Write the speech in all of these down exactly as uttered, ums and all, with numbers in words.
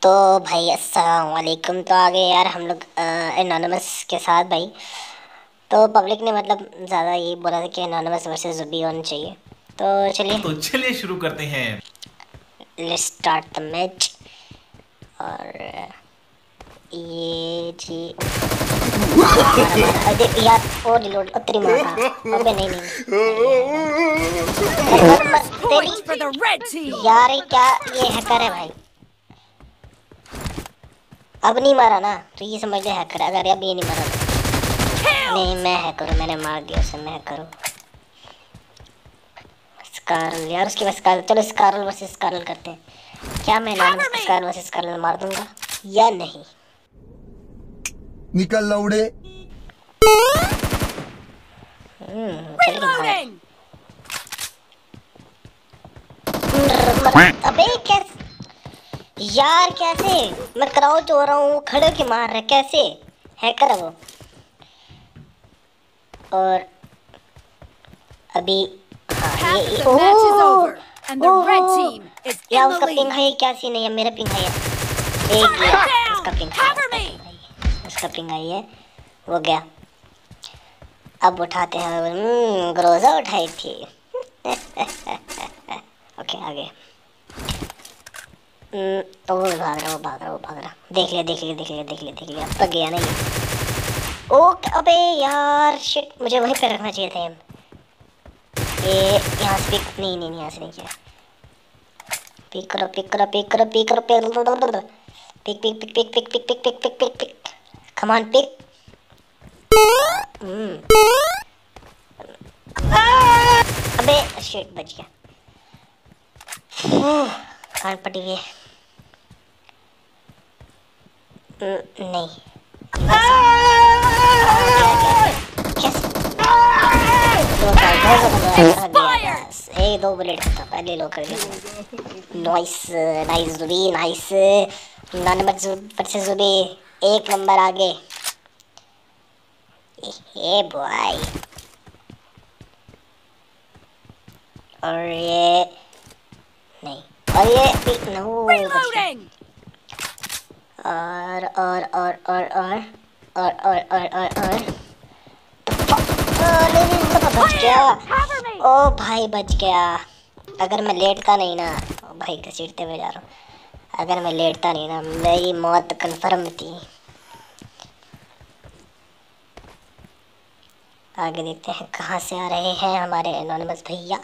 तो भाई अस्सलाम वालेकुम। तो आगे यार हम लोग एनोनिमस के साथ भाई। तो पब्लिक ने मतलब ज़्यादा ये बोला था कि एनोनिमस वर्सेस ज़ुबी होना चाहिए। तो चलिए तो चलिए शुरू करते हैं। Let's start the match. और ये जी मारा मारा अरे यार ओ रिलोड तेरी माँ का। अबे नहीं नहीं नहीं मर मर Points for the तेरी red team. यार ये क्या ये हैकर है भाई। अब नहीं मारा ना तो ये समझ ले हैकर। अगर अब ये नहीं मारा तो नहीं मैं हैकर हूँ। मैंने मार दिया उसे। मैं हैकर हूँ। स्कारल यार उसके पास स्कारल। चलो स्कारल वर्सेस स्कारल करते हैं। क्या मैं नाम स्कारल वर्सेस स्कारल मार दूंगा या नहीं? निकल लौड़े। हम्म चल के भाग। Reloading. अबे कैसे यार कैसे मैं क्राउच हो रहा हूँ खड़े के मार रहा है कैसे? हैकर है वो। और अभी हाँ Half ये of the match is oh over, and the red team is या in the उसका पिंग lead. है क्या सीन है? या मेरा पिंग है? एक गया उसका पिंग है। Cover me. उसका पिंग आई है वो गया। अब उठाते हैं। हम्म ग्रोजा उठाई थी। ओके आगे। ओ वो भाग रहा वो भाग रहा वो भाग रहा। देख लिया देख लिया देख लिया देख लिया देख लिया। अब तक गया नहीं। ओ अबे यार शिट मुझे वहीं पे रखना चाहिए था। ये यहाँ से पिक नहीं नहीं यहाँ से नहीं किया। पिक करो पिक करो पिक करो पिक करो pick pick pick pick pick pick pick pick pick pick pick come on pick. अबे शिट बच गया। कान पटी हुई है। नहीं एक दो बुलेट था पहले लो कर दिया। Nice nice Zubi nice. Anonymous versus Zubi एक नंबर आगे। ये बॉय और ये नहीं और ये नो Reloading. और और और और और और और और और और नहीं नहीं बच गया। ओ भाई बच गया। अगर मैं लेटता नहीं ना भाई घसीटते हुए जा रहा हूँ। अगर मैं लेटता नहीं ना मेरी मौत कंफर्म थी। आगे देखते हैं कहाँ से आ रहे हैं हमारे एनोनिमस भैया।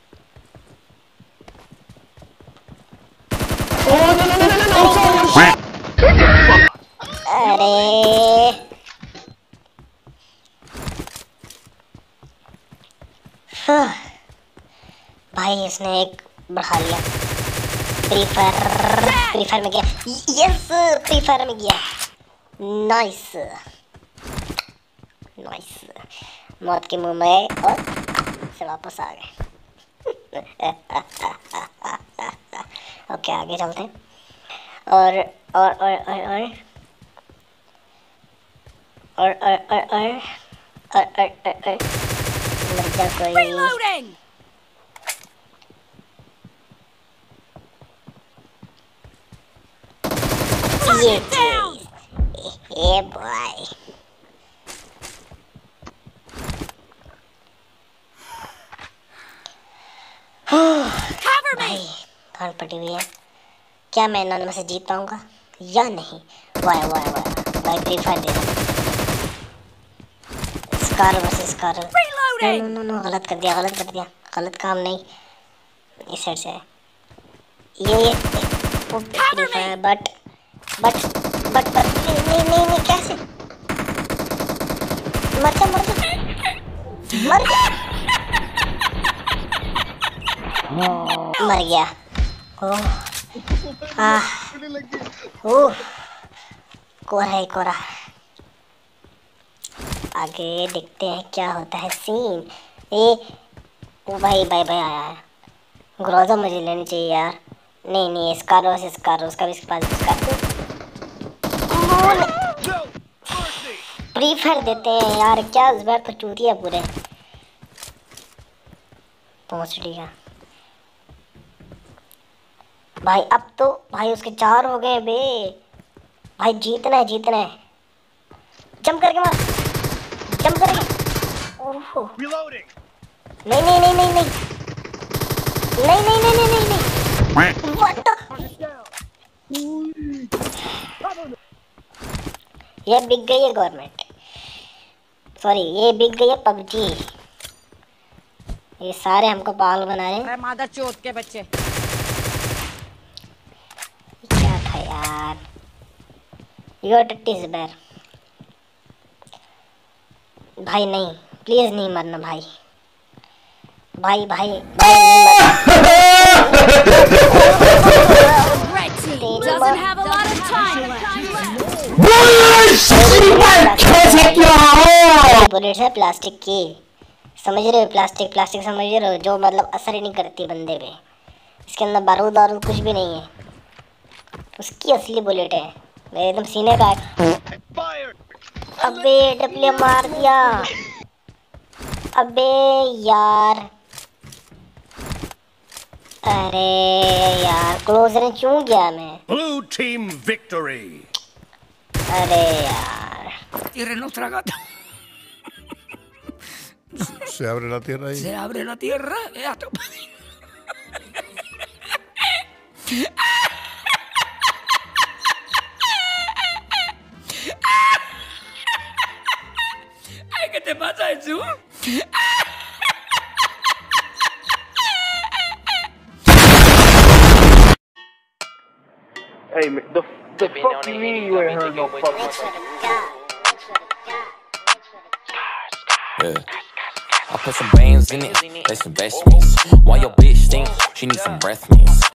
अरे भाई इसने एक बढ़ा लिया। फ्री फायर फ्री फायर में गया। यस फ्री फायर में गया। Nice nice. मौत के मुंह में और से वापस आ गए। ओके आगे चलते हैं। और और और और और और और और और और और और और मर जा कोई। Reloading. ये चीज ये बॉय Cover me. भाई कान पटी हुई है। क्या मैं एनोनिमस से जीत पाऊंगा या नहीं? वाह वाह वाह भाई फ्री फायर दे रहा। Scarl versus Scarl. No no no no गलत कर दिया गलत कर दिया गलत काम नहीं। इस साइड से ये ये free fire but but but but नहीं नहीं नहीं नहीं कैसे मर जा मर जा मर जा मर गया। ओह आह ओह कोरा है कोरा। आगे देखते हैं क्या होता है सीन। ए ओ भाई भाई भाई आया है। ग्रोजा मुझे लेनी चाहिए यार। नहीं नहीं स्कारो से स्कारो उसका भी पास फ्री फायर देते हैं यार। क्या इस बार तो चूतिया पूरे पहुंच लिया। भाई अब तो भाई उसके चार हो गए बे। भाई जीतना है जीतना है। जंप करके मार, जंप करके। ओहो नहीं नहीं नहीं नहीं नहीं नहीं नहीं नहीं नहीं नहीं नहीं व्हाट द ये बिक गई है गवर्नमेंट, सॉरी ये बिक गई है पबजी। ये सारे हमको पागल बना रहे हैं। मादर चोद के बच्चे। क्या था यार, यू टट्टी ज़ुबैर। भाई नहीं प्लीज नहीं मरना भाई, भाई भाई भाई नहीं मरना। Doesn't have a lot of time left. Bullets है प्लास्टिक की, समझ रहे हो? प्लास्टिक प्लास्टिक समझ रहे हो, जो मतलब असर ही नहीं करती बंदे पे। इसके अंदर बारूद बारूद कुछ भी नहीं है, उसकी असली बुलेट है। मेरे एकदम सीने का। अबे डब्ल्यू मार दिया, अबे यार, अरे यार क्लोज रेंज क्यों गया मैं? Blue team victory. अरे यार Tierra no tragata. Se abre la tierra y... Se abre la tierra. eh, hasta- Ay, ¿qué te pasa, Jesús? Hey, man, the, the fuck you mean you ain't heard no fucking... Yeah. I put some bands in it, they some investments. Why your bitch think she need some breath mints?